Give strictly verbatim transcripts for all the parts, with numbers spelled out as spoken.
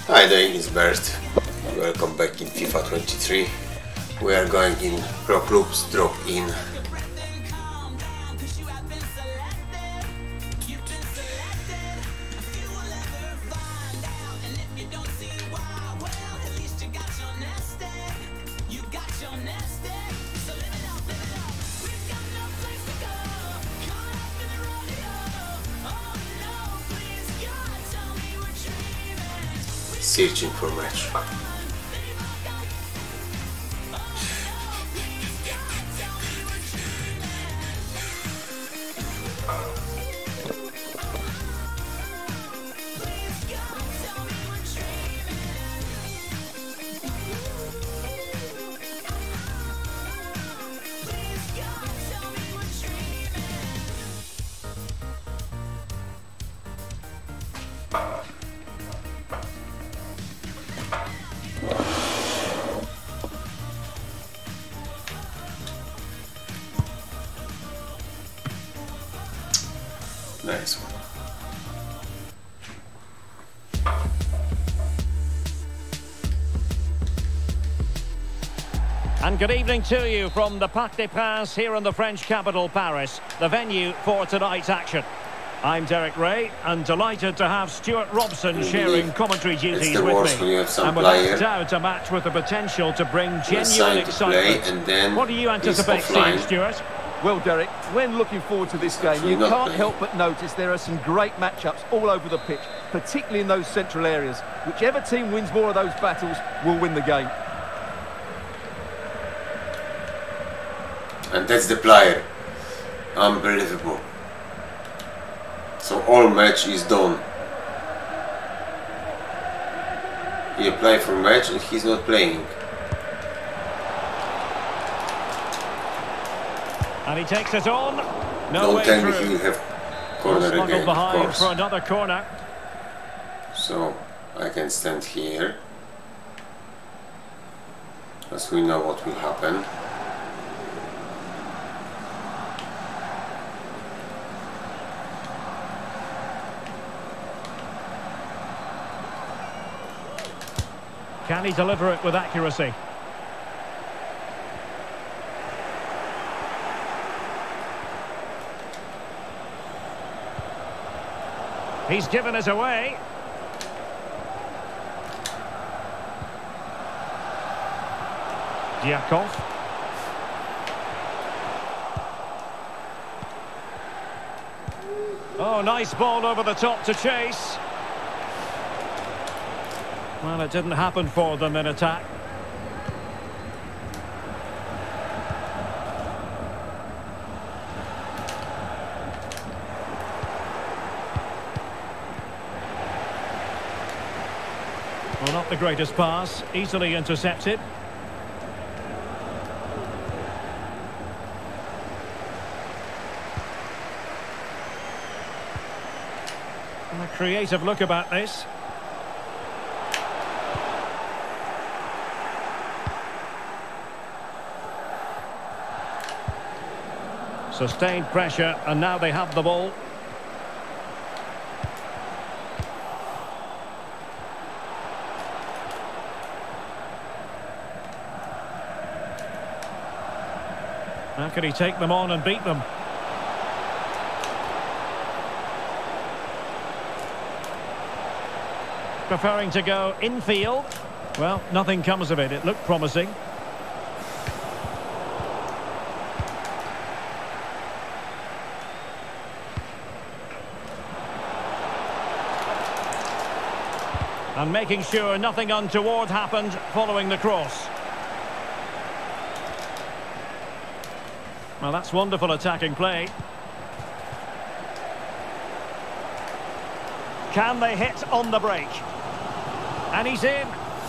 Hi there, it's Bert. Welcome back in FIFA twenty-three. We are going in Pro Clubs Drop In. Searching for match. Nice one. And good evening to you from the Parc des Princes here in the French capital, Paris, the venue for tonight's action. I'm Derek Ray, and delighted to have Stuart Robson sharing commentary duties with me. And without doubt, a match with the potential to bring genuine excitement. And then what do you anticipate seeing, Stuart? Well, Derek, when looking forward to this game, you can't help but notice there are some great matchups all over the pitch, particularly in those central areas. Whichever team wins more of those battles will win the game. And that's the player. Unbelievable. So all match is done. He applied for match and he's not playing. And he takes it on. No Don't way tell me through. he'll have corner Smuggled again, of behind course. for another corner. So I can stand here, as we know what will happen. Can he deliver it with accuracy? He's given it away. Diakov. Oh, nice ball over the top to chase. Well, it didn't happen for them in attack. Well, not the greatest pass, easily intercepted. And a creative look about this. Sustained pressure, and now they have the ball. How can he take them on and beat them? Preferring to go infield. Well, nothing comes of it. It looked promising. And making sure nothing untoward happened following the cross. Well, that's wonderful attacking play. Can they hit on the break? And he's in.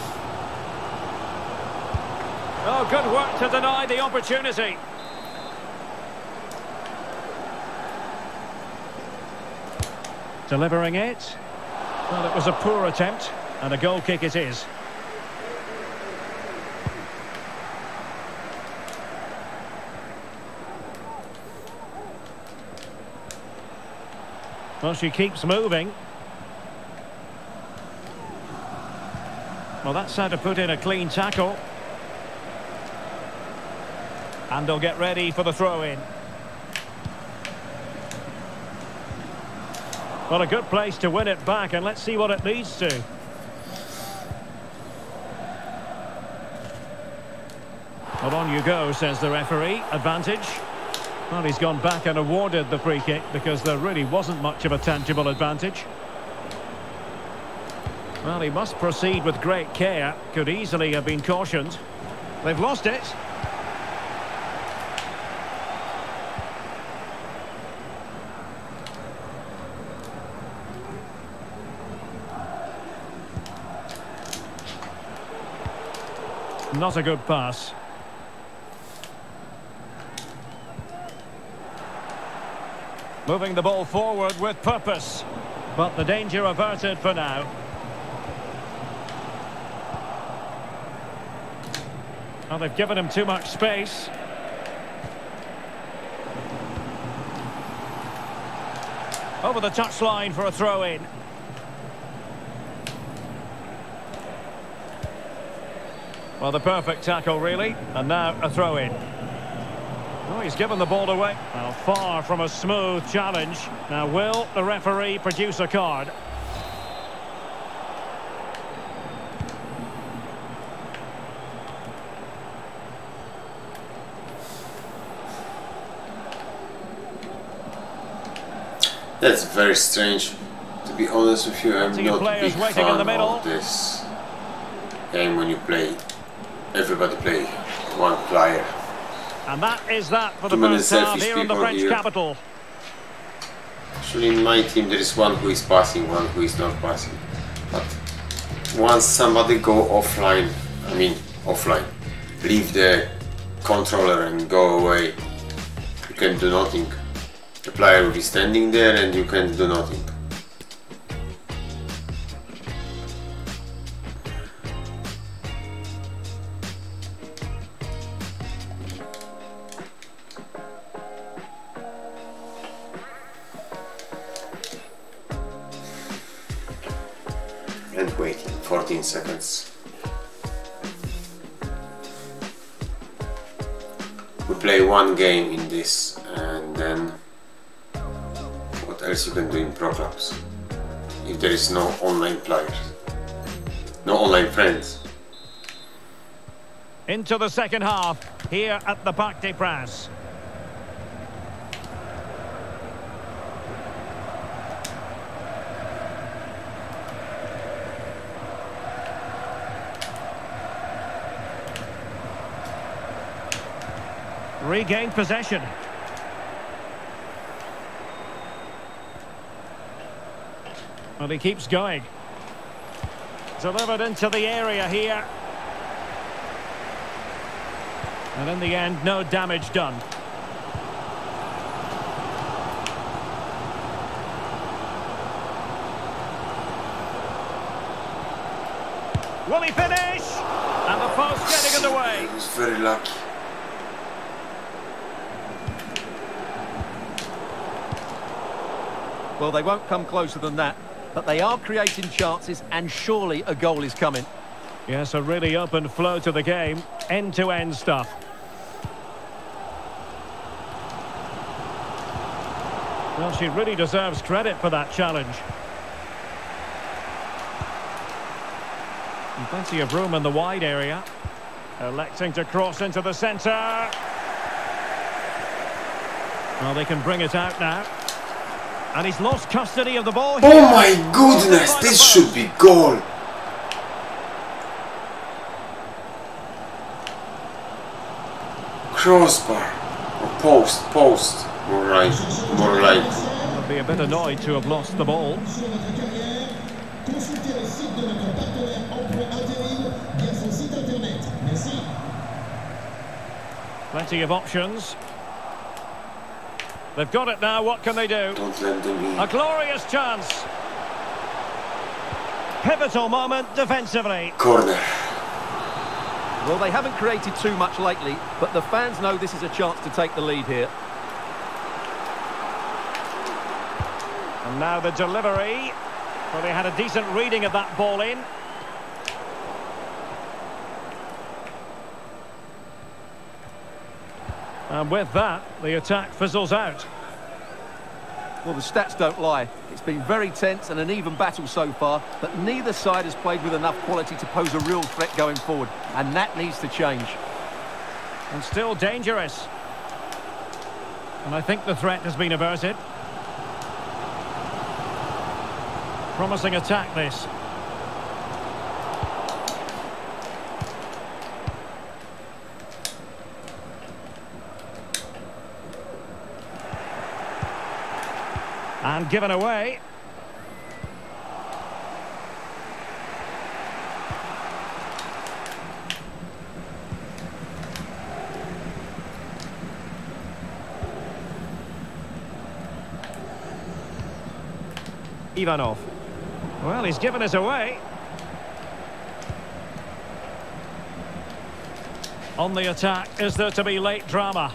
Oh, good work to deny the opportunity. Delivering it. Well, it was a poor attempt, and a goal kick it is. Well, she keeps moving. Well, that's how to put in a clean tackle. And they'll get ready for the throw-in. Well, a good place to win it back, and let's see what it leads to. Well, on you go, says the referee. Advantage. Well, he's gone back and awarded the free kick because there really wasn't much of a tangible advantage. Well, he must proceed with great care. Could easily have been cautioned. They've lost it. Not a good pass. Moving the ball forward with purpose. But the danger averted for now. Well, they've given him too much space. Over the touchline for a throw-in. Well, the perfect tackle, really. And now a throw-in. Oh, he's given the ball away. Well, far from a smooth challenge. Now, will the referee produce a card? That's very strange. To be honest with you, I'm not a big fan of this game when you play. Everybody play one player. And that is that for the first half here in the French here. capital. Actually, in my team there is one who is passing, one who is not passing. But once somebody go offline, I mean offline, leave the controller and go away, you can do nothing. The player will be standing there and you can do nothing. And waiting fourteen seconds. We play one game in this and then what else you can do in pro clubs if there is no online players, no online friends. Into the second half here at the Parc des Princes. Regained possession. Well, he keeps going. Delivered into the area here. And in the end, no damage done. Will he finish? And the post getting in the way. He was very lucky. Well, they won't come closer than that, but they are creating chances, and surely a goal is coming. Yes, a really open flow to the game, end-to-end stuff. Well, she really deserves credit for that challenge. And plenty of room in the wide area. Electing to cross into the centre. Well, they can bring it out now. And he's lost custody of the ball here. Oh my goodness, this should be goal. Crossbar or post, post, more right, more right. Would be a bit annoyed to have lost the ball. Plenty of options. They've got it now, what can they do? Don't let them in. A glorious chance. Pivotal moment defensively. Corner. Well, they haven't created too much lately, but the fans know this is a chance to take the lead here. And now the delivery. Well, they had a decent reading of that ball in. And with that, the attack fizzles out. Well, the stats don't lie. It's been very tense and an even battle so far, but neither side has played with enough quality to pose a real threat going forward, and that needs to change. And still dangerous. And I think the threat has been averted. Promising attack, this. And given away. Ivanov. Well, he's given us away. On the attack, is there to be late drama?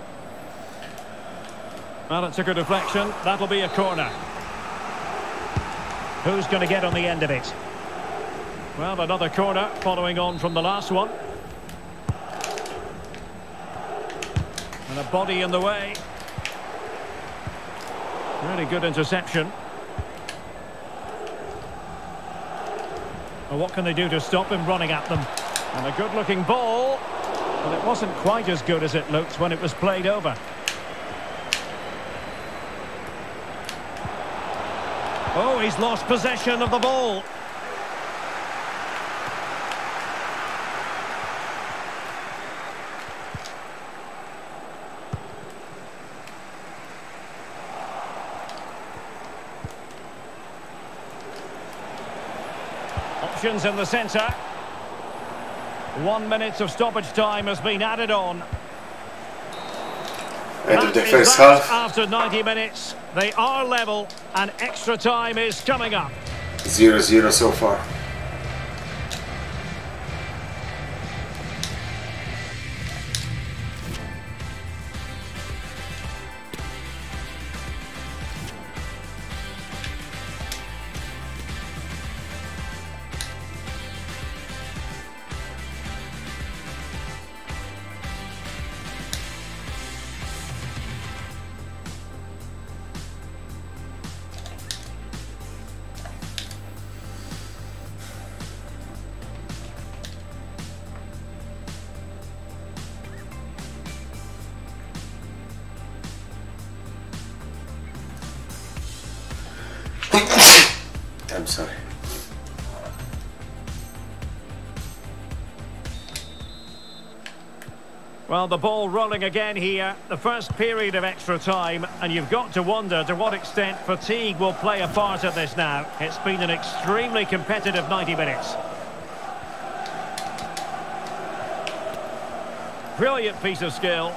Well, it took a deflection. That'll be a corner. Who's going to get on the end of it? Well, another corner following on from the last one. And a body in the way. Really good interception. Well, what can they do to stop him running at them? And a good-looking ball. But it wasn't quite as good as it looked when it was played over. Oh, he's lost possession of the ball. Options in the centre. One minute of stoppage time has been added on. End of the first half. After ninety minutes, they are level, and extra time is coming up. zero zero so far. I'm sorry. Well, the ball rolling again here. The first period of extra time, and you've got to wonder to what extent fatigue will play a part in this now. It's been an extremely competitive ninety minutes. Brilliant piece of skill.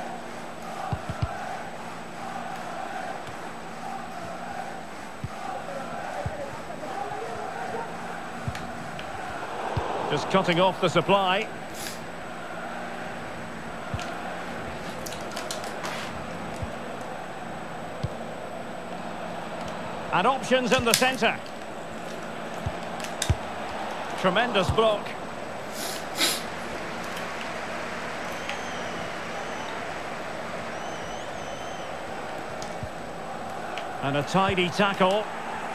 Just cutting off the supply. And options in the centre. Tremendous block. And a tidy tackle.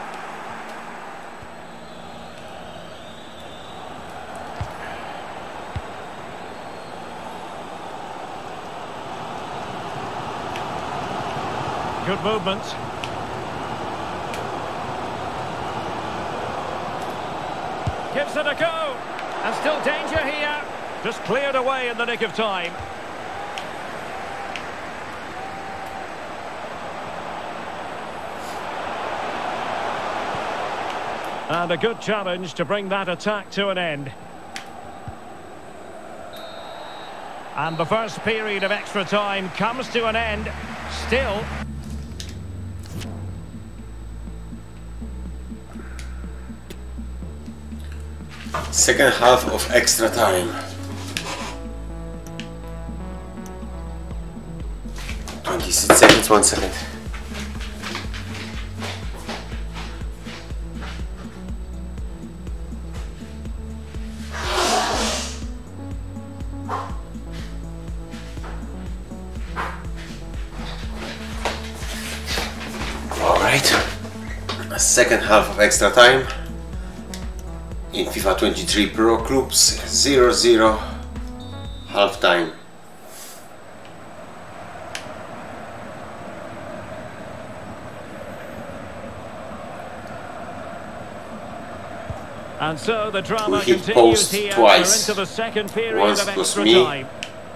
Good movement. Gives it a go. And still danger here. Just cleared away in the nick of time. And a good challenge to bring that attack to an end. And the first period of extra time comes to an end. Still. Second half of extra time. twenty-six seconds, one second. Second half of extra time in FIFA twenty-three Pro Clubs, zero zero, half time. And so the drama We hit continues post here. twice. We're into the second period Once of it was extra me. time.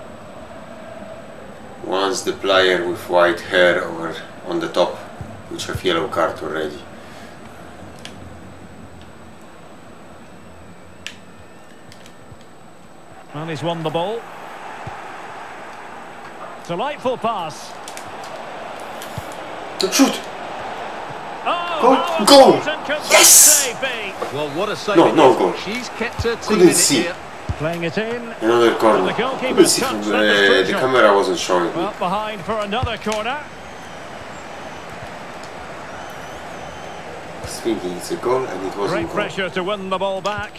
Once the player with white hair over on the top, which have yellow card already. And he's won the ball. Delightful pass. Don't shoot! Oh, Goal! Goal! Yes! Yes! Well, what a save. No, no goal. She's kept her team Couldn't in it see. here. Playing it in. Another corner. And the goalkeeper's Couldn't see touch, from that was the, the crucial. camera wasn't showing me. Well, behind for another corner. I was thinking it's a goal and it wasn't Great goal. pressure to win the ball back.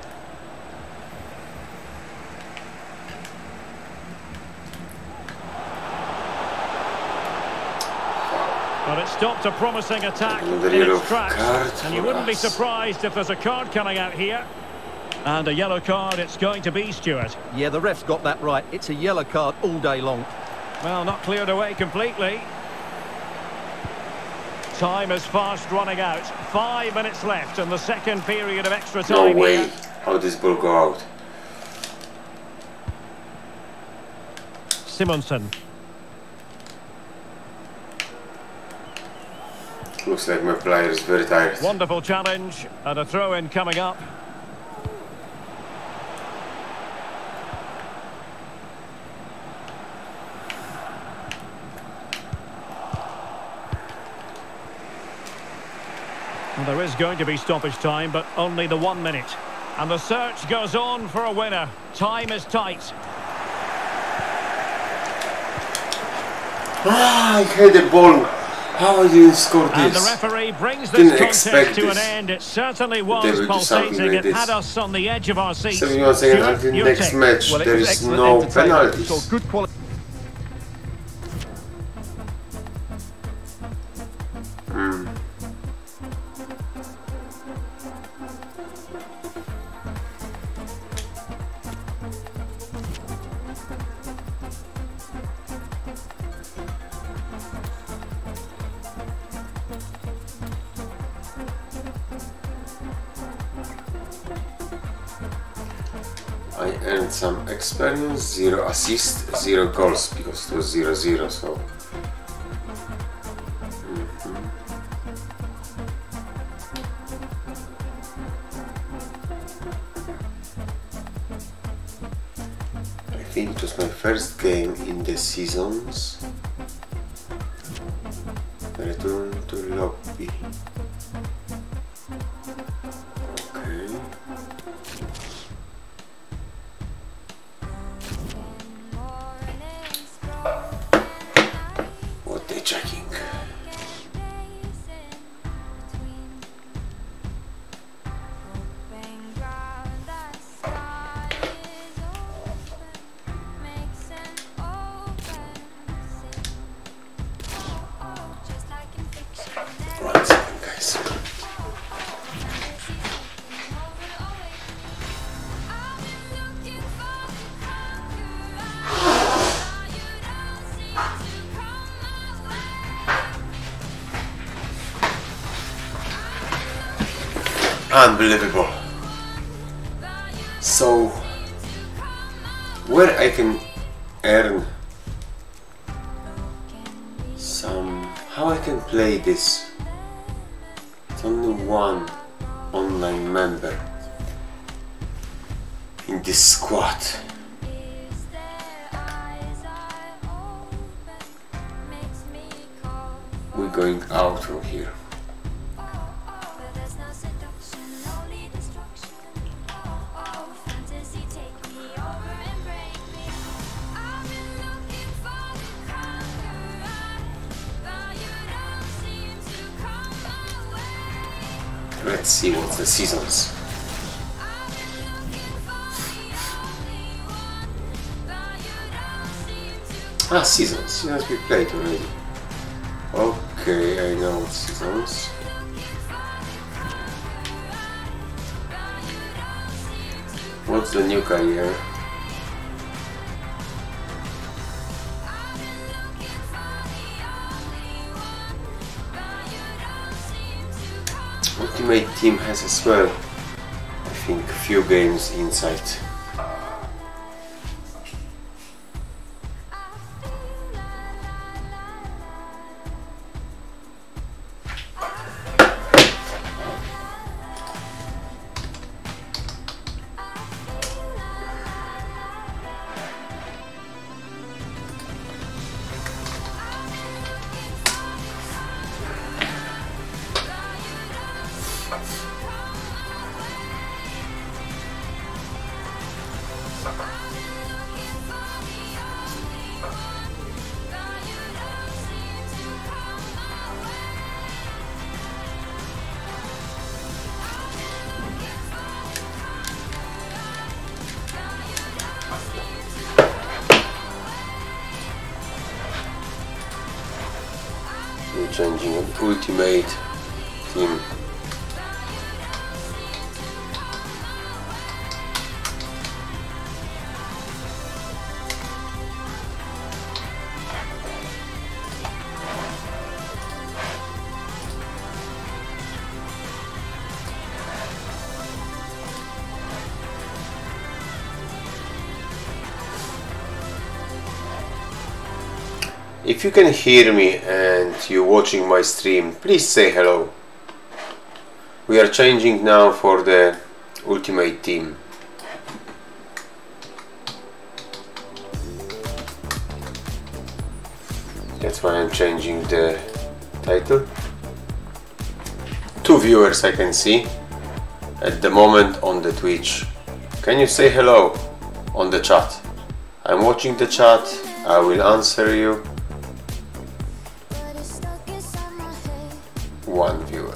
But it stopped a promising attack Another in yellow its tracks. card And you for wouldn't be us. surprised if there's a card coming out here. And a yellow card it's going to be, Stuart. Yeah, the ref's got that right. It's a yellow card all day long. Well, not cleared away completely. Time is fast running out. Five minutes left in the second period of extra No time. way. Here. How this ball go out? Simonsen. Looks like my player is very tired. Wonderful challenge and a throw-in coming up. Well, there is going to be stoppage time, but only the one minute. And the search goes on for a winner. Time is tight. Ah, I had the ball. How I didn't score this? And the referee brings this Didn't contest expect to this. an end. It certainly They was will do something pulsating. like It this. had us on the edge of our seats. seventy-one seconds Stuart, until your next take. match. Well, it There was is excellent no entertainment. penalties. So good quality. Mm. I earned some experience, zero assist, zero goals because it was zero zero. So Mhm. I think it was my first game in the seasons. Return to lobby. Okay. What they checking? One second, guys. Unbelievable. So, where I can earn some, how I can play this? It's only one online member in this squad. We're going out from here. Let's see what's the seasons. Ah, seasons. Seasons we played already. Okay, I know what seasons. What's the new career? Ultimate Team has as well, I think, a few games inside. We're changing an Ultimate Team. If you can hear me and you're watching my stream, please say hello. We are changing now for the Ultimate Team. That's why I'm changing the title. Two viewers I can see at the moment on the Twitch. Can you say hello on the chat? I'm watching the chat, I will answer you. One viewer.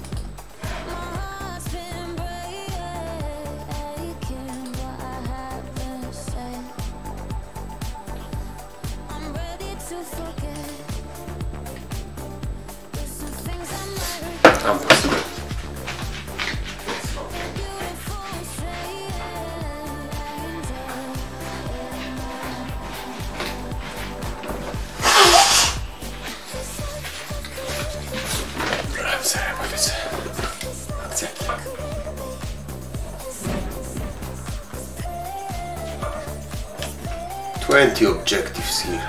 Impossible. Twenty objectives here.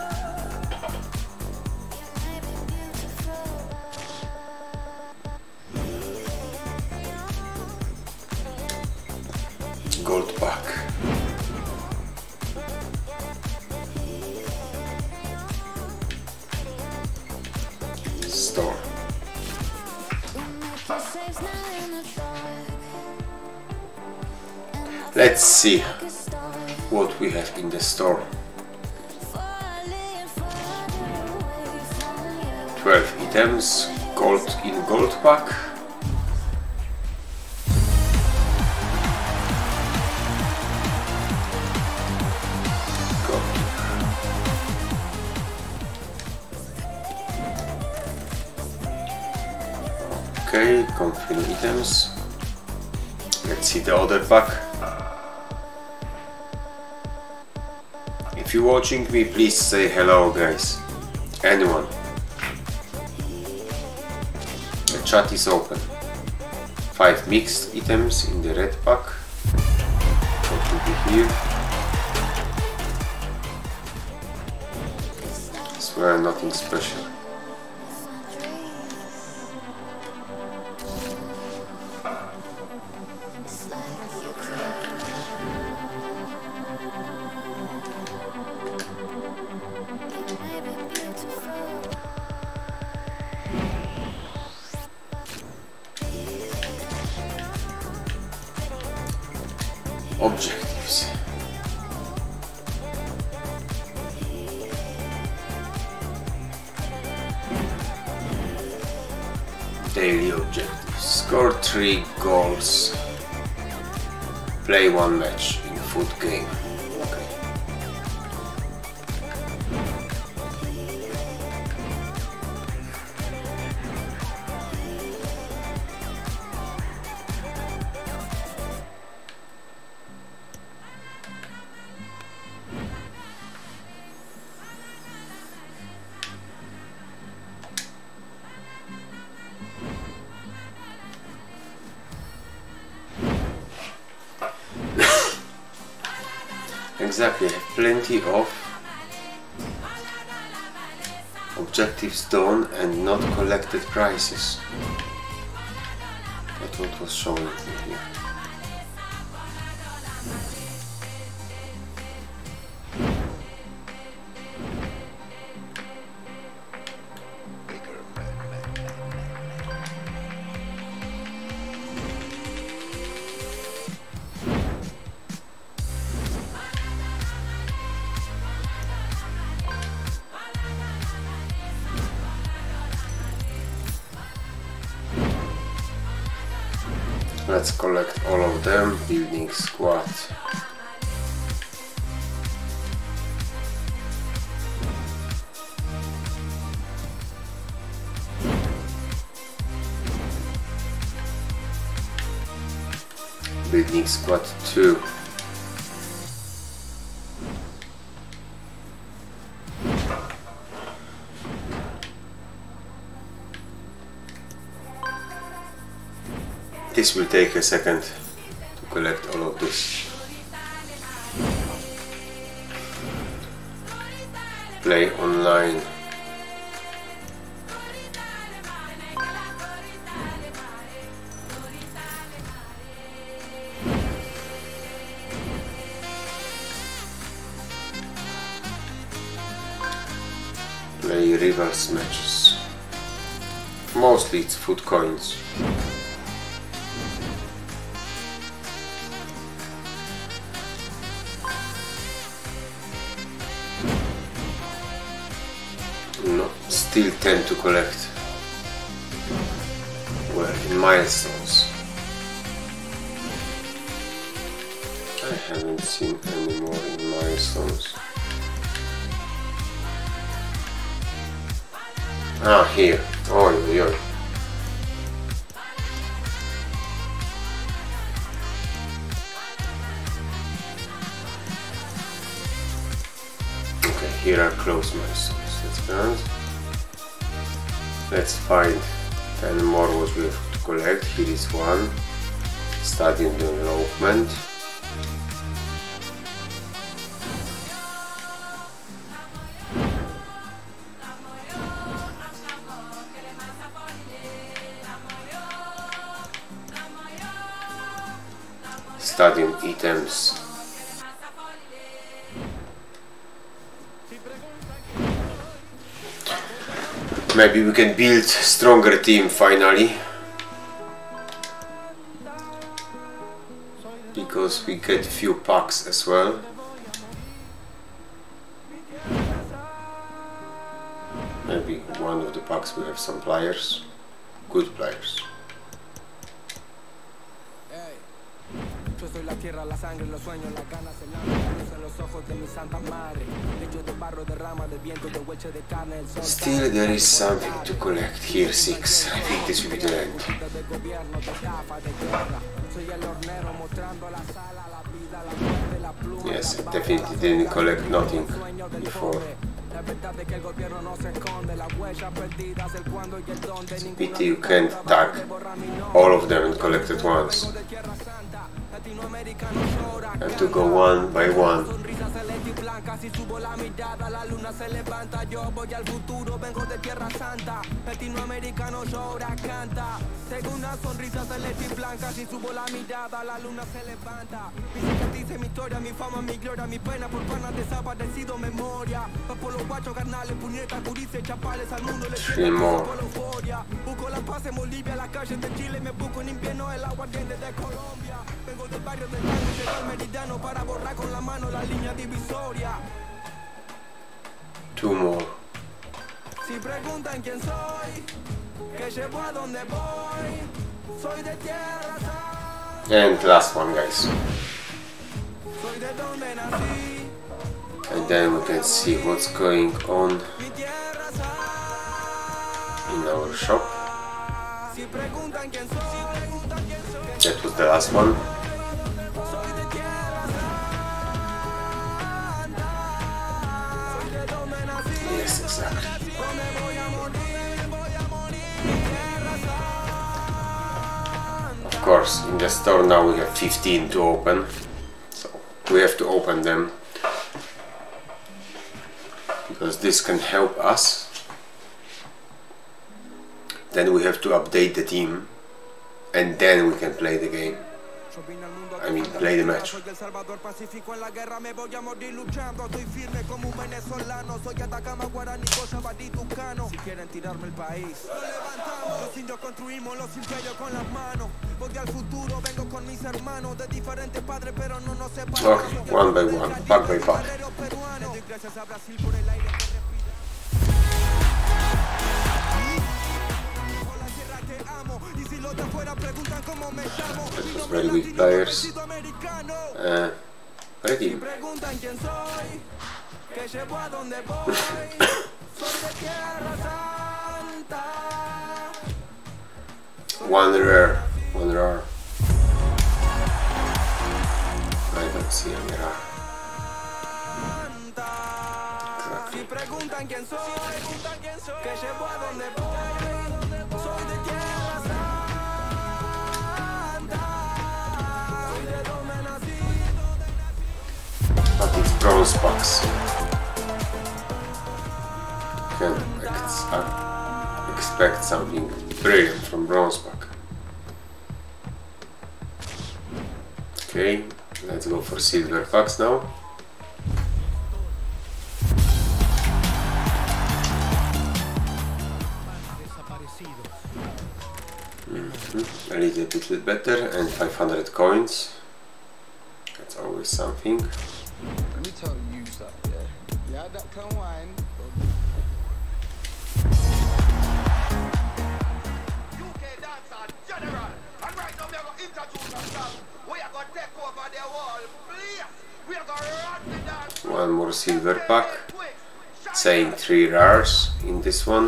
Gold pack. Store. Let's see what we have in the store. twelve items, gold in gold pack. Gold. Okay, confirm items. Let's see the other pack. If you're watching me, please say hello, guys. Anyone. The chat is open. Five mixed items in the red pack. What will be here? I swear nothing special. Objectives. Daily objectives. Score three goals. Play one match in FUT game. Okay. Exactly, have plenty of objectives done and not collected prizes. That's what was showing me here. Let's collect all of them. Building squad. Building squad two. This will take a second to collect all of this. Play online. Play rivals matches. Mostly it's FUT coins. No, still tend to collect. Well, in milestones. I haven't seen any more in milestones. Ah, here. Oh, yeah. Okay, here are close milestones. That's grand. Let's find ten more what we have to collect. Here is one. Stadium development. Stadium items. Maybe we can build stronger team finally, because we get few packs as well. Maybe one of the packs will have some players, good players. Still there is something to collect. Here six. I think this will be the end. Yes, I definitely didn't collect nothing before. It's a pity you can't tag all of them and collect at once. I have to go one by one. Three more. Two more. And last one, guys. And then we can see what's going on in our shop. That was the last one. Yes, exactly. Of course, in the store now we have fifteen to open, so we have to open them. because this can help us. Then we have to update the team, and then we can play the game. I mean, play the match. Okay, one by one, pack by pack. That was very weak players. Uh, ready. One rare, one rare. I don't see any rare. But it's bronze packs. Can't ex uh, expect something brilliant from bronze pack. Okay, let's go for silver packs now. Mm-hmm. A little bit better, and five hundred coins. That's always something. Let me tell you something, yeah. Yeah, that can wine. U K dancer general, and right now we are going to introduce ourselves. We are going to take over the world, please. We are going to run the dance. One more silver pack, saying three rares in this one.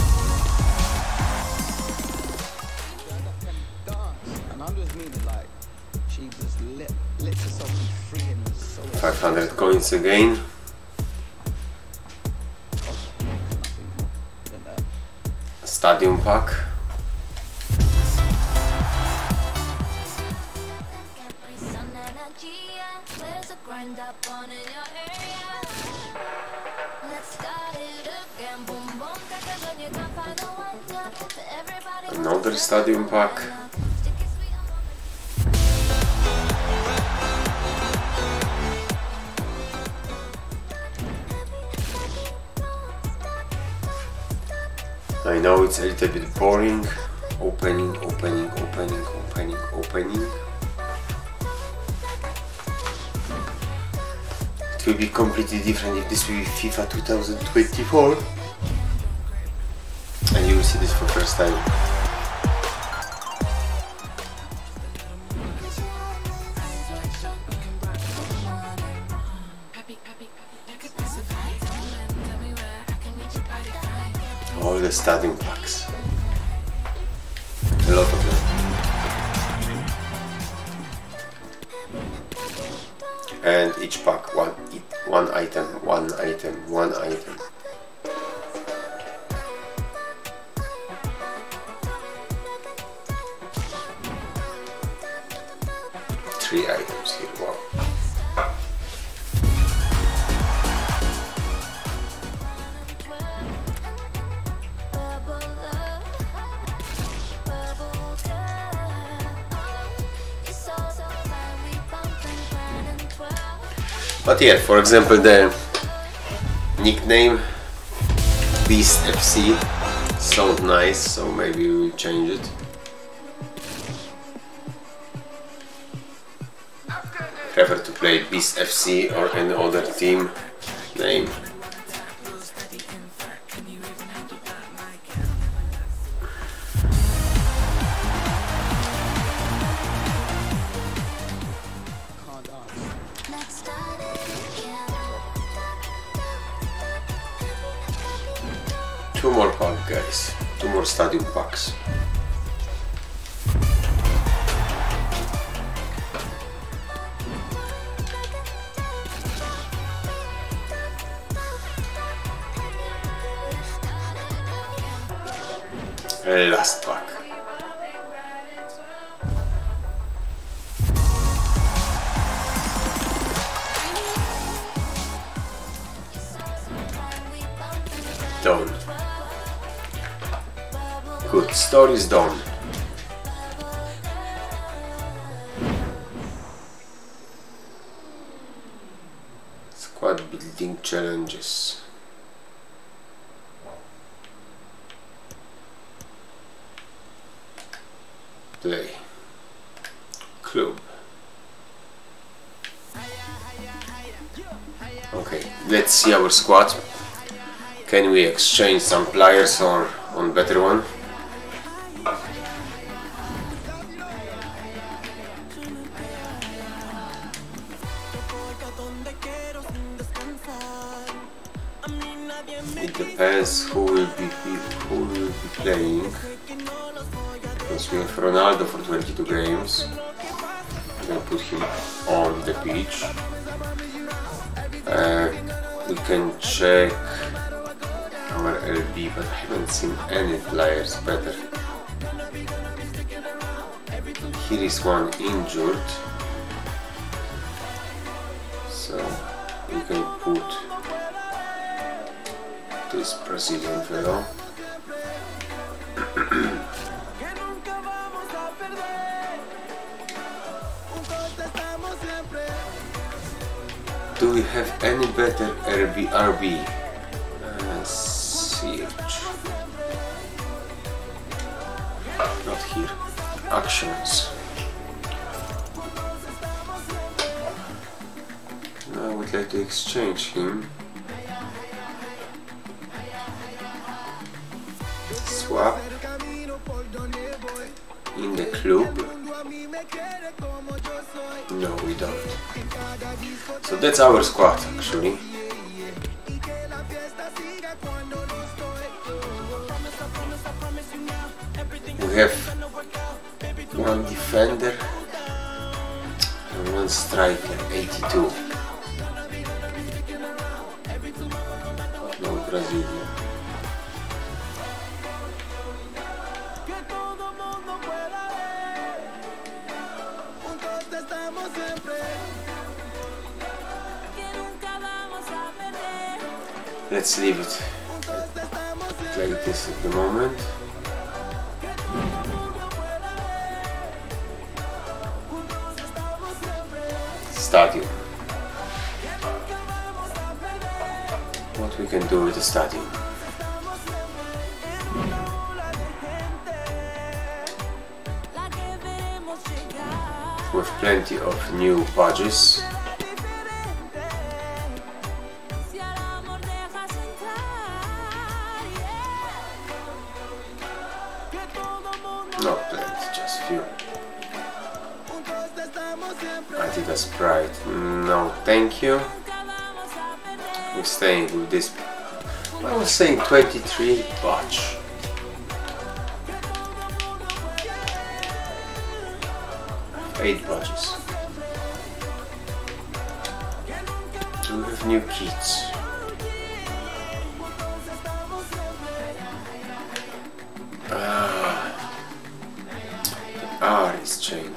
five hundred coins again. Stadium pack. Another stadium pack. I know it's a little bit boring. Opening, opening, opening, opening, opening. It will be completely different if this will be FIFA two thousand twenty-four. And you will see this for the first time. All the starting packs. A lot of them. And each pack one one item, one item, one item. Three items here, wow. But yeah, for example, the nickname Beast F C sounds nice, so maybe we will change it. Prefer to play Beast F C or any other team name. Two more packs, guys. Two more stadium packs. Last pack. Story is done. Squad building challenges. Play. Club. Okay, let's see our squad. Can we exchange some players or on better one? It depends who will be who will be playing. Because we have Ronaldo for twenty-two games. I'm gonna put him on the pitch. Uh, we can check our L B, but I haven't seen any players better. Here is one injured, so we can put this Brazilian fellow. Do we have any better R B? R B? Uh, C H. Not here. Actions. Now I would like to exchange him. Swap. In the club. No, we don't. So that's our squad actually. We have one defender and one striker, eighty-two. No Brazilian. Let's leave it like this at the moment. Stadium. What we can do with the stadium? With plenty of new badges. Not plenty, just few. Adidas Pride, no thank you. We're staying with this. I was saying twenty-three badge. Eight badges. We have new kits. Ah, the R is changing.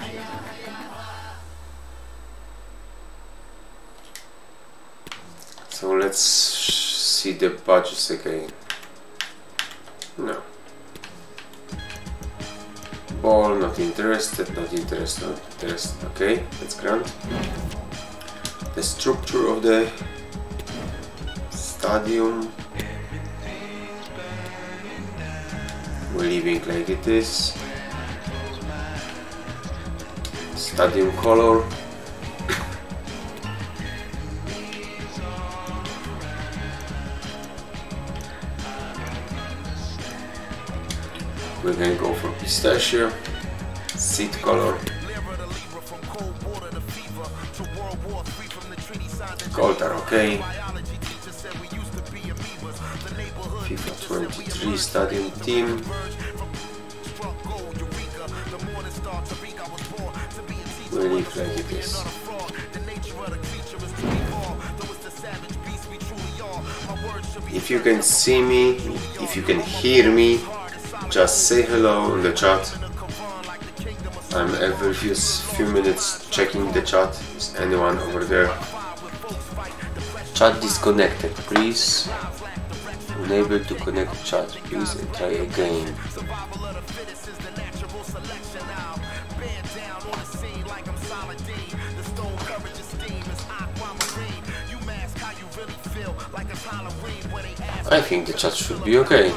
So let's see the badges again. No. Ball, not interested, not interested, not interested. Okay, that's grand. The structure of the stadium. We're leaving like it is. Stadium color. We're gonna go for pistachio. Seat color. Gold are okay. FIFA twenty-three stadium team. We leave like it is. If you can see me, if you can hear me, just say hello in the chat. I'm every few, few minutes checking the chat. Is anyone over there? Chat disconnected, please. Unable to connect chat, please and try again. I think the chat should be okay.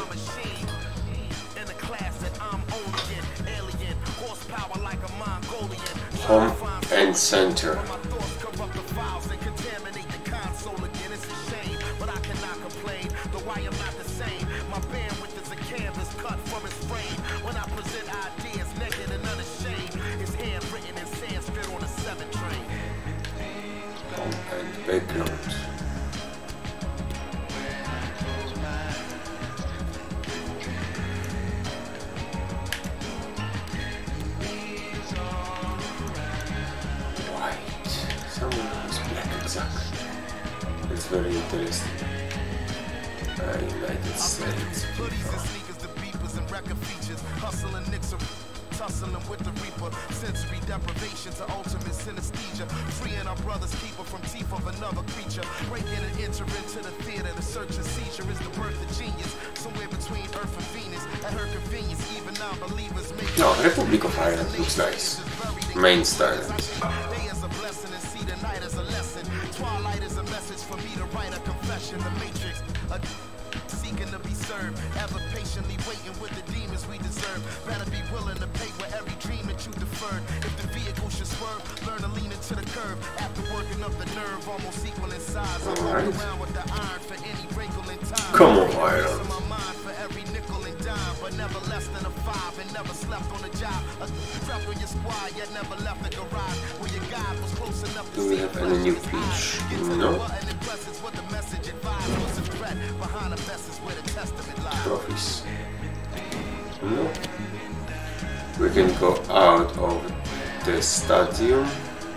Home and center. Home and background. It's very interesting. Uh, United States. Tussling with the reaper, sensory deprivation to ultimate synesthesia, freeing our brother's keeper from teeth of another creature, breaking and entering to the theater. The search and seizure is the birth of genius, somewhere between Earth and Venus. At her convenience, even non-believers make. No, Republic of Ireland looks nice. Main style. Day is a blessing and see the night as a lesson. Twilight is a message for me to write a confession. The Matrix, a seeking to be served, ever patiently waiting with the demons we deserve. Better be willing to pay with every dream that you deferred. If the vehicle should swerve, learn to lean into the curve. After working up the nerve, almost equal in size. I walk around with the iron for any wrinkle in time. Come on, Ireland. My mind for every nickel and dime, but never less than a five, and never slept on a job. A rep on your squad, yet never left the garage. Where your guide was close enough to Do we have any new pitch? No. Trophies. No. We can go out of the stadium.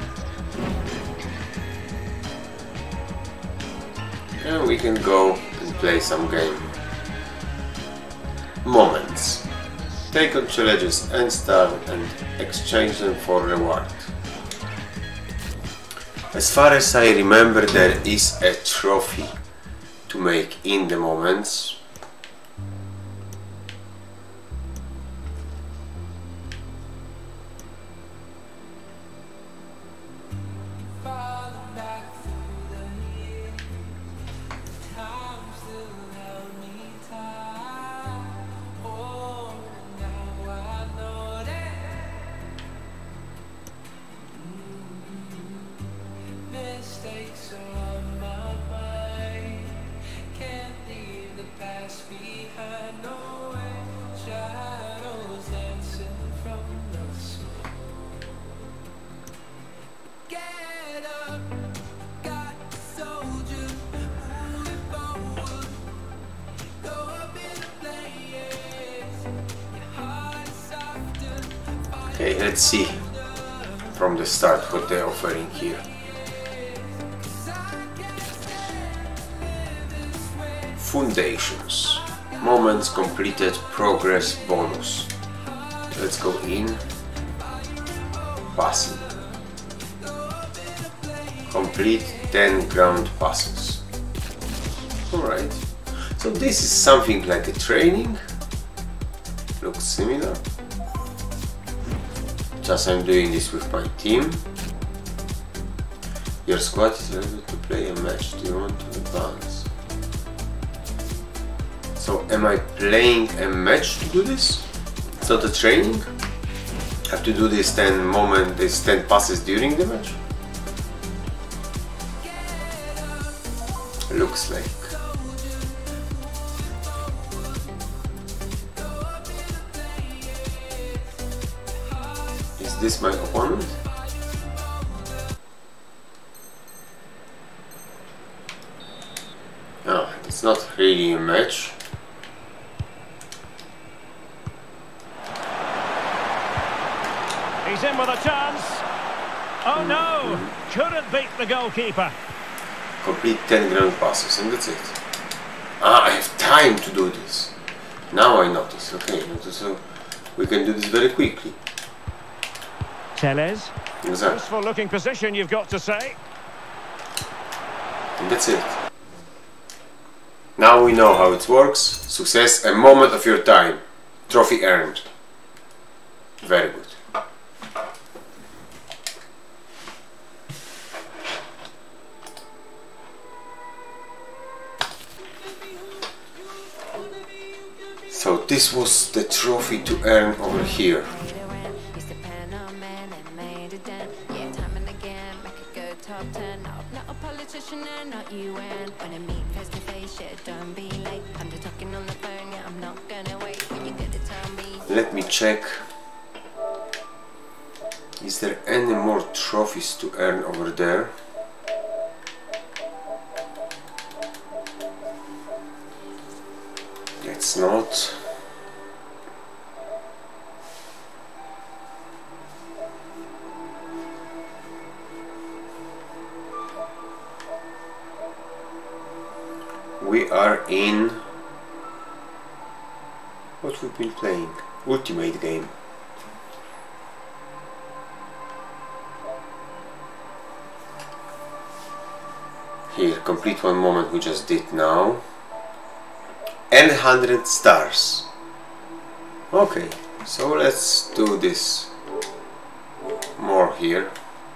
And we can go and play some game. Moments. Take on challenges and start and exchange them for reward. As far as I remember, there is a trophy to make in the moments. Okay, let's see from the start what they're offering here. Foundations. Moments completed, progress bonus. Let's go in. Passing. Complete ten ground passes. Alright. So this is something like a training. Looks similar. Just I'm doing this with my team. Your squad is ready to play a match. Do you want to advance? So am I playing a match to do this? It's not a training? Have to do this ten moment, this ten passes during the match? Looks like. Is this my opponent? No, it's not really a match. He's in with a chance. Oh no! Couldn't beat the goalkeeper. Complete ten ground passes and that's it. Ah, I have time to do this. Now I notice. Okay, so we can do this very quickly. Teles. Exactly. Useful looking position, you've got to say. And that's it. Now we know how it works. Success, a moment of your time. Trophy earned. Very good. So this was the trophy to earn over here. Let me check. Is there any more trophies to earn over there? It's not. We are in what we've been playing, Ultimate game. Here, complete one moment we just did now. And one hundred stars. Okay, so let's do this more here.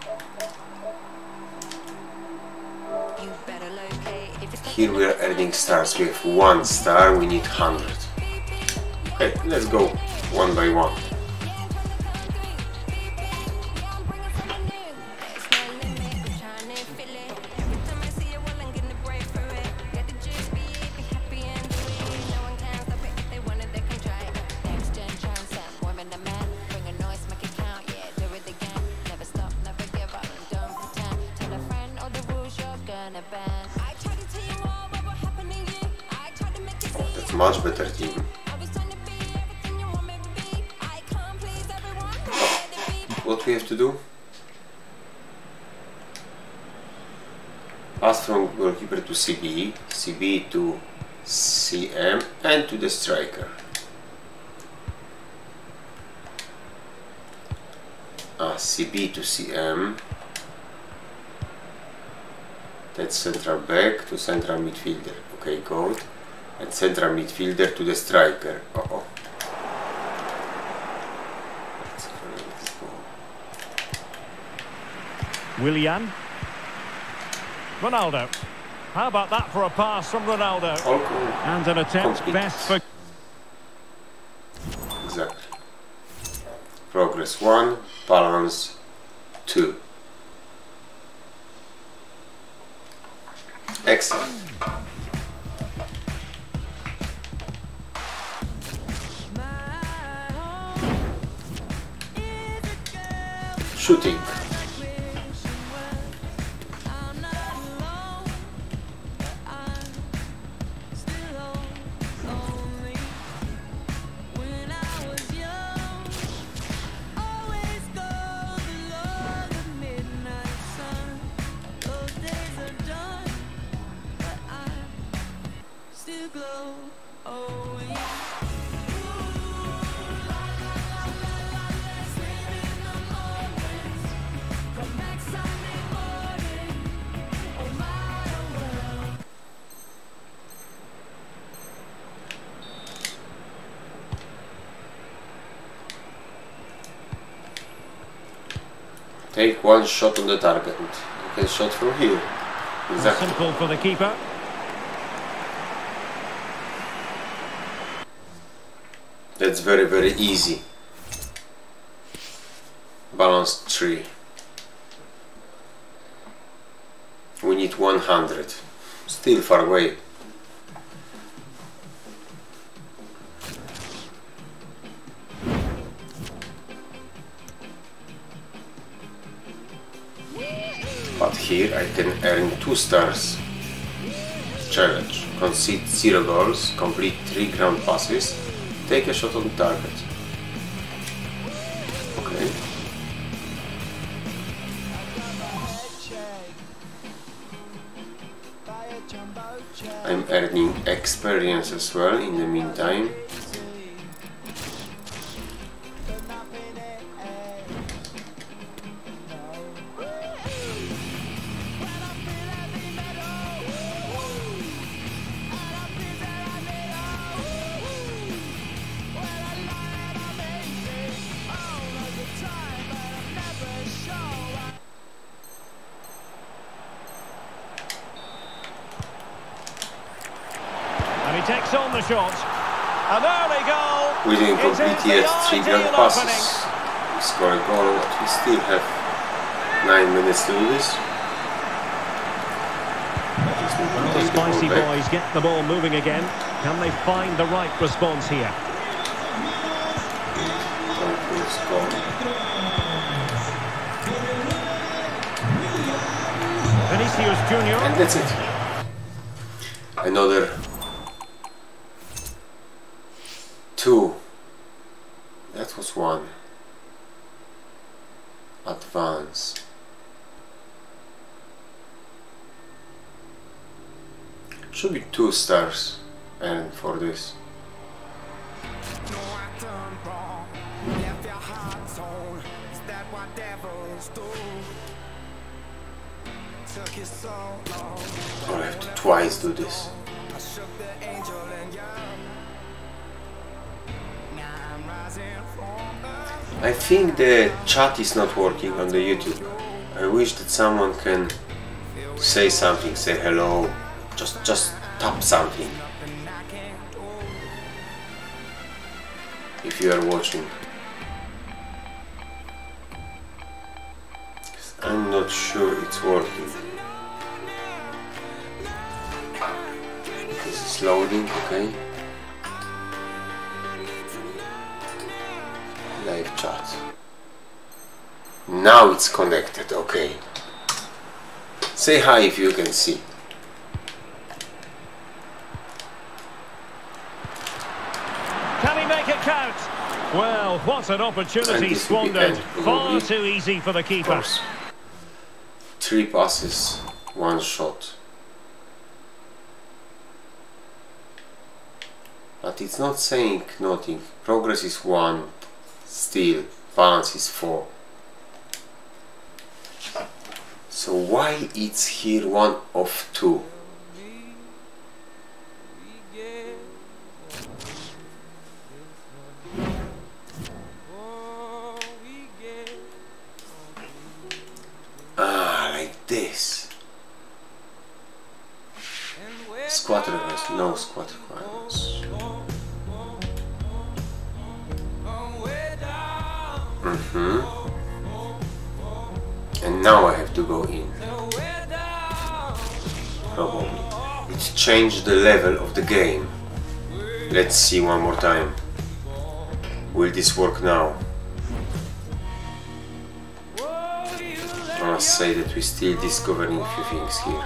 Here we are adding stars. We have one star, we need one hundred. Okay, let's go one by one. Much better team. What we have to do? Pass from goalkeeper to C B, C B to C M, and to the striker. Ah, C B to C M. That's central back to central midfielder. Okay, good. And central midfielder to the striker. Uh oh. Willian. Ronaldo. How about that for a pass from Ronaldo? Okay. And an attempt Complete. best for... Exactly. Progress one, balance two. Excellent. Shooting. Take one shot on the target. You can shot from here. Exactly. Simple for the keeper. That's very very easy. Balance three. We need one hundred. Still far away. But here I can earn two stars. Challenge. Concede zero goals, complete three ground passes, take a shot on target. Okay. I'm earning experience as well in the meantime. And he takes on the shot. An early goal. We didn't It is complete the yet three grand ideal passes. opening. We score a goal, but we still have nine minutes to do this. Well, the spicy boys get the ball moving again. Can they find the right response here? Vinicius Junior. And that's it. Another two. That was one. Advance. Should be two stars, and for this. Or I have to twice do this. I think the chat is not working on the YouTube. I wish that someone can say something, say hello, just just tap something. If you are watching. I'm not sure it's working. This is loading, okay. Live chat. Now it's connected, okay. Say hi if you can see. Can he make it count? Well, what an opportunity squandered. Far too easy for the keeper. Three passes, one shot. But it's not saying nothing. Progress is one, still balance is four. So why it's here one of two? Ah, like this. Squat reverse, no squat requirements. Mm-hmm. And now I have to go in. Probably. It changed the level of the game. Let's see one more time. Will this work now? I must say that we're still discovering a few things here.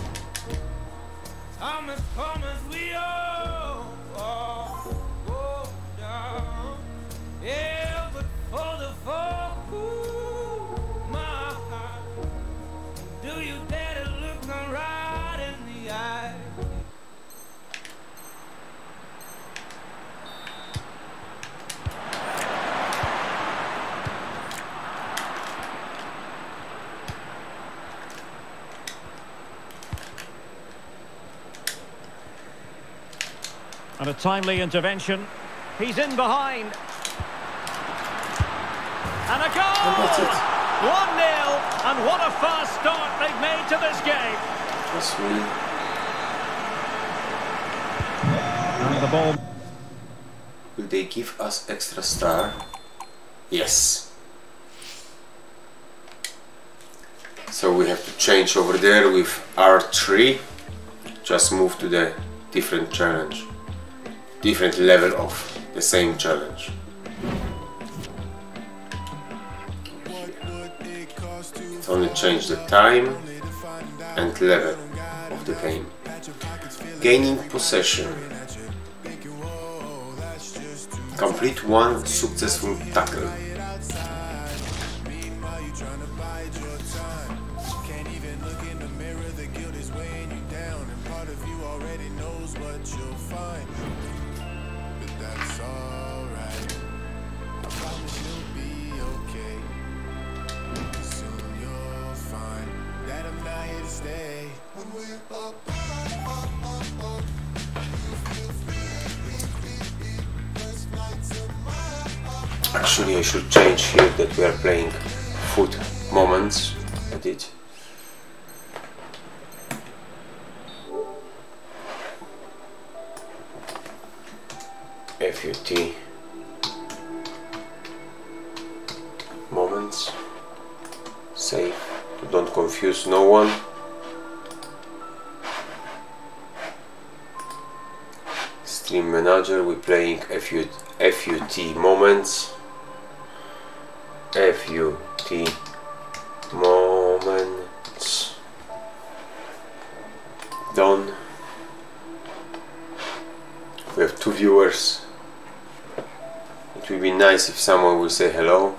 And a timely intervention. He's in behind. And a goal! one nil. And what a fast start they've made to this game. That's me. And the ball. Will they give us extra star? Yes. So we have to change over there with R three. Just move to the different challenge. Different level of the same challenge. It only change the time and level of the game. Gaining possession. Complete one successful tackle. Actually, I should change here that we are playing FUT Moments. Edit. F U T Moments. Save. Don't confuse no one. Stream Manager. We're playing F U T Moments. F U T Moments. Done. We have two viewers. It would be nice if someone will say hello.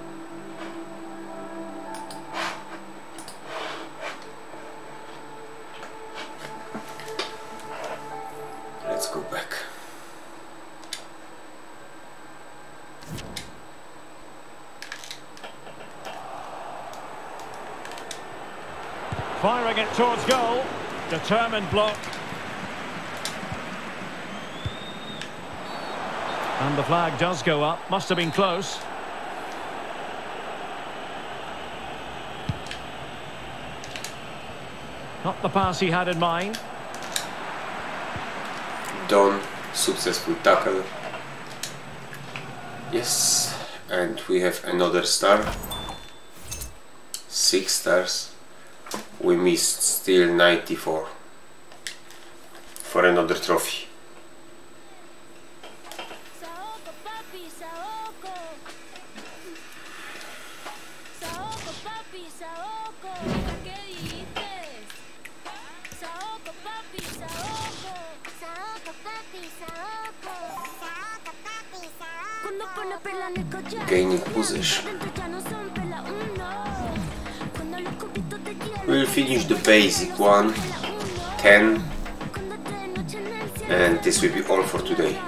Let's go back. Firing it towards goal. Determined block. And the flag does go up. Must have been close. Not the pass he had in mind. Done. Successful tackle. Yes. And we have another star. Six stars. We missed still ninety-four for another trophy. Gaining position. We'll finish the basic one, ten, and this will be all for today.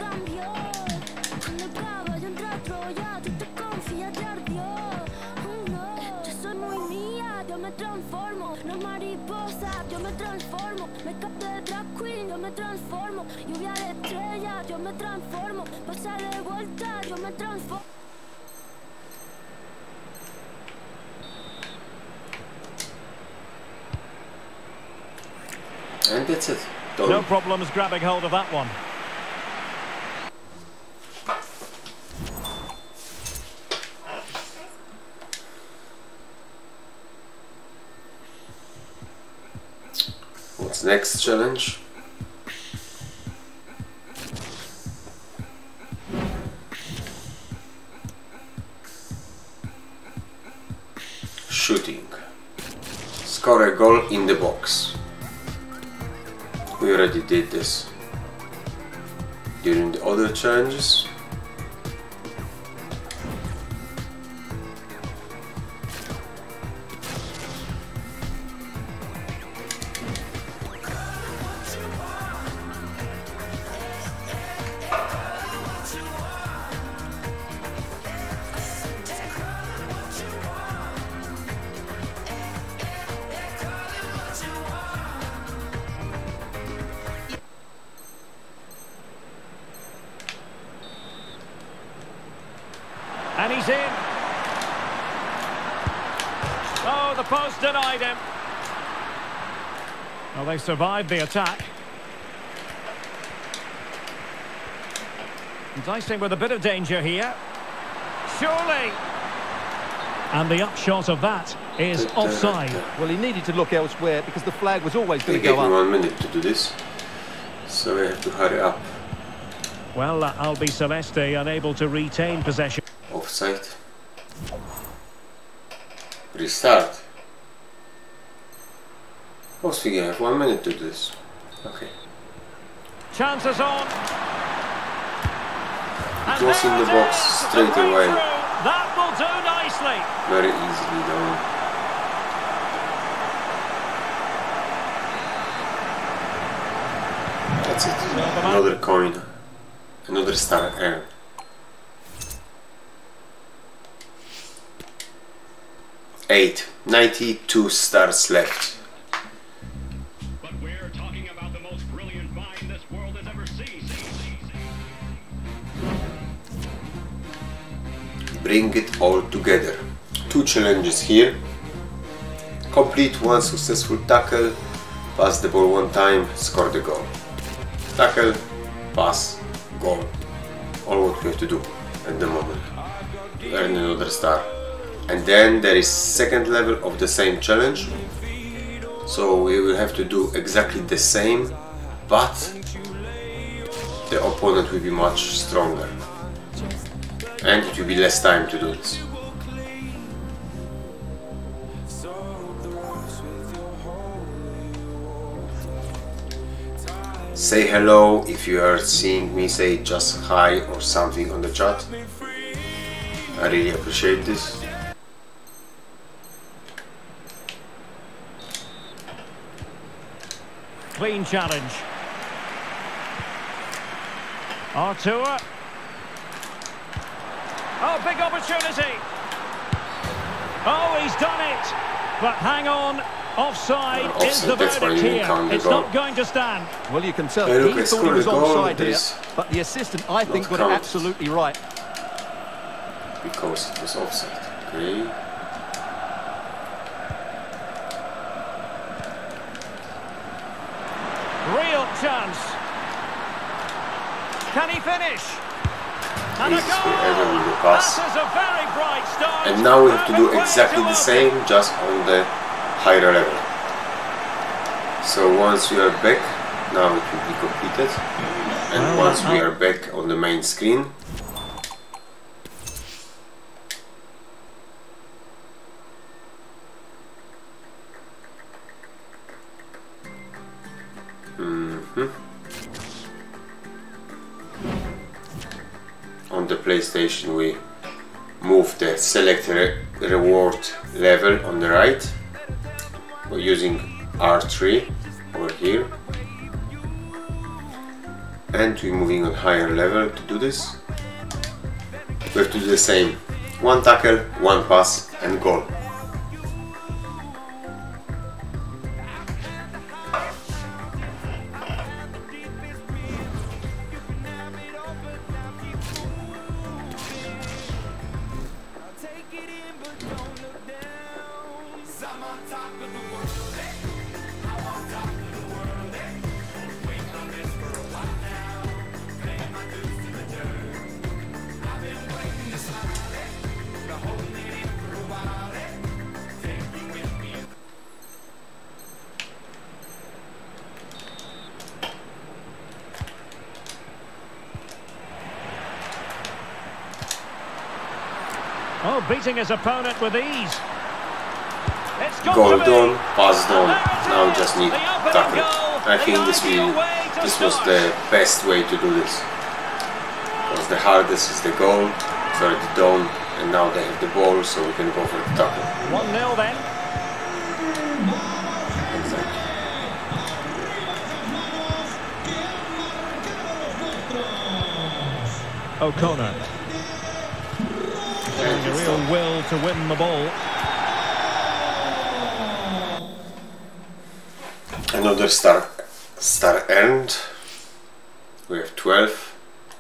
And that's it. Done. No problems grabbing hold of that one. What's next challenge? Shooting. Score a goal in the box. We already did this during the other challenges. And he's in. Oh, the post denied him. Well, they survived the attack. Enticing with a bit of danger here. Surely. And the upshot of that is offside. Well, he needed to look elsewhere because the flag was always going They to gave go me up. one minute to do this, so we have to hurry up. Well, uh, Albi Celeste unable to retain possession. Offside. Restart. Oh, so we have one minute to do this. Okay. Chances on. It was in the box straight away. That will do nicely. Very easily done. That's it. Another coin. Another star earned. Eight. ninety-two stars left. But we're talking about the most brilliant mind this world has ever seen. Bring it all together. Two challenges here. Complete one successful tackle. Pass the ball one time, score the goal. Tackle, pass, goal. all what we have to do at the moment to earn another star. And then there is second level of the same challenge, so we will have to do exactly the same, but the opponent will be much stronger and it will be less time to do this. Say hello if you are seeing me, say just hi or something on the chat. I really appreciate this. Clean challenge. Artur. Oh, big opportunity. Oh, he's done it. But hang on. Offside, uh, offside is the verdict here. It's goal. Not going to stand. Well, you can tell hey, look, he thought he was offside here, but the assistant, I think, got it absolutely right. Because it was offside. Okay. Real chance. Can he finish? And a goal. That is a very bright start. And now we have to do exactly the same, just on the higher level. So once we are back, now it will be completed. And well, once we are back on the main screen, mm-hmm. on the PlayStation we move the select re reward level on the right. We're using R three over here, and we're moving on higher level to do this. We have to do the same: one tackle, one pass, and goal. Oh, beating his opponent with ease. It's got Goal to be. done, pass done. Now we just need tackle. I think this will, this was the best way to do this. Because the hardest is the goal, it's already done, and now they have the ball, so we can go for the tackle. one nil then. Exactly. O'Connor. Showing a real will to win the ball. Another star, star earned. We have twelve.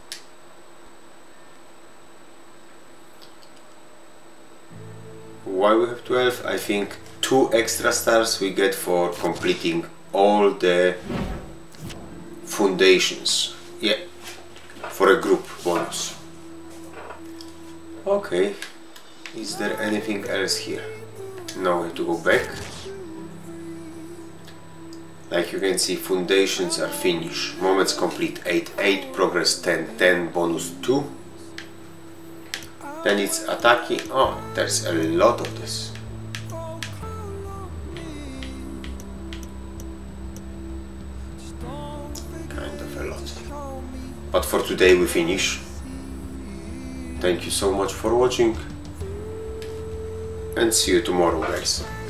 Why we have twelve? I think two extra stars we get for completing all the foundations. Yeah, for a group bonus. Okay, is there anything else here? Now we have to go back. Like you can see, foundations are finished. Moments complete eight eight, progress ten ten, bonus two. Then it's attacking. Oh, there's a lot of this. Kind of a lot. But for today we finish. Thank you so much for watching, and see you tomorrow, guys.